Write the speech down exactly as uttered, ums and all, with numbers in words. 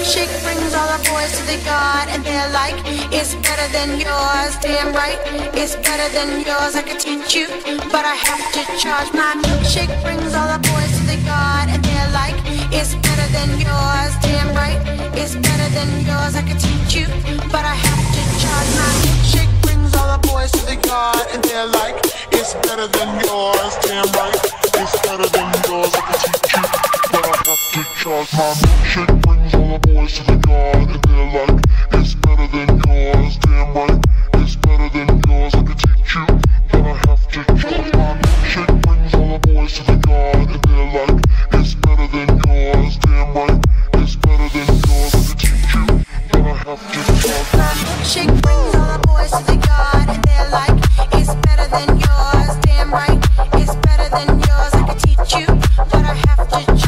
milkshake brings all the boys to the yard, and they're like, it's better than yours. Damn right, it's better than yours. I could teach you, but I have to charge. My milkshake brings all the boys to the yard, and they're like, it's better than yours. Damn right, it's better than yours. I could teach you, but I have to charge. My milkshake brings all the boys to the yard, and they're like, it's better than yours. Damn right, it's better than yours. I could teach you, but I have to charge. My milkshake brings all the boys to the yard, and they're like, it's better than yours. Damn right, it's better than yours. I could teach you, but I have to charge. My milkshake brings all the boys to the yard, and they're like, it's better than yours. Damn right, it's better than yours. I could teach you, but I have to charge. My milkshake brings all the boys to the yard, and they're like, it's better than yours. Damn right, it's better than yours. I could teach you, but I have to charge.